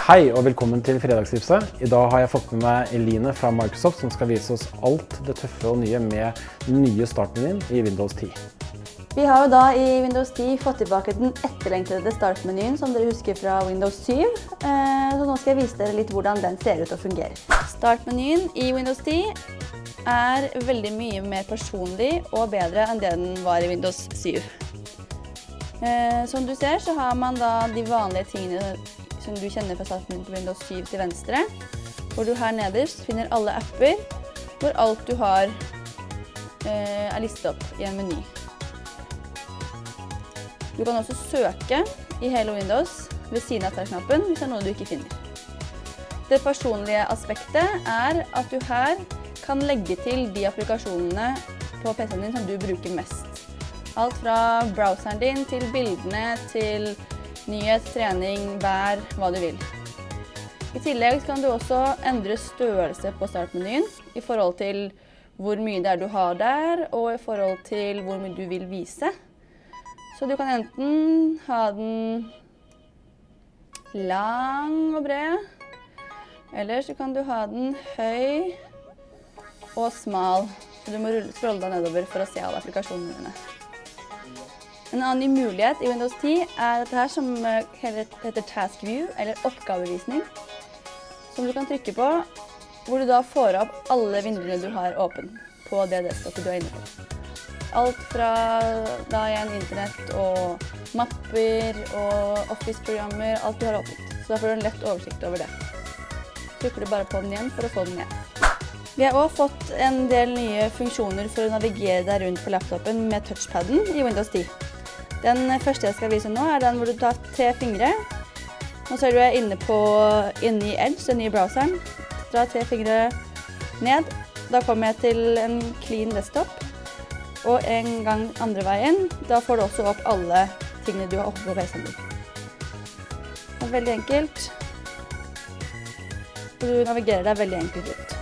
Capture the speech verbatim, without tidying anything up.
Hei og velkommen til Fredagstipset. I dag har jeg fått med meg Eline fra Microsoft som skal vise oss alt det tøffe og nye med den nye startmenyen i Windows ti. Vi har jo da i Windows ti fått tilbake den etterlengtede startmenyen som dere husker fra Windows syv. Så nå skal jeg vise dere litt hvordan den ser ut og fungerer. Startmenyen i Windows ti er veldig mye mer personlig og bedre enn det den var i Windows syv. Som du ser så har man da de vanlige tingene som du kjenner fra startmenyen på Windows syv til venstre, hvor du her nederst finner alle apper, hvor alt du har er listet opp i en meny. Du kan også søke i hele Windows ved siden av tar-knappen hvis det er noe du ikke finner. Det personlige aspektet er at du her kan legge til de applikasjonene på P C-en din som du bruker mest. Alt fra browseren din til bildene til nyhet, trening, vær, hva du vil. I tillegg kan du også endre størrelse på startmenyen i forhold til hvor mye det er du har der, og i forhold til hvor mye du vil vise. Så du kan enten ha den lang og bred, eller så kan du ha den høy og smal. Så du må scrolle deg nedover for å se alle applikasjonene dine. En annen ny mulighet i Windows ti er dette her som heter Task View, eller oppgavevisning, som du kan trykke på, hvor du da får opp alle vinduene du har åpen på det desktopet du er inne på. Alt fra da igjen internett og mapper og Office-programmer, alt du har åpent. Så da får du en lett oversikt over det. Trykker du bare på den igjen for å få den igjen. Vi har også fått en del nye funksjoner for å navigere deg rundt på laptopen med touchpadden i Windows ti. Den første jeg skal vise nå er den hvor du tar tre fingre. Nå ser du jeg inne, på, inne i Edge, den nye browseren. Dra tre fingre ned. Da kommer jeg til en clean desktop. Og en gang andre veien, da får du også opp alle tingene du har oppe på P C-en din. Det er veldig enkelt. Du navigerer deg veldig enkelt ut.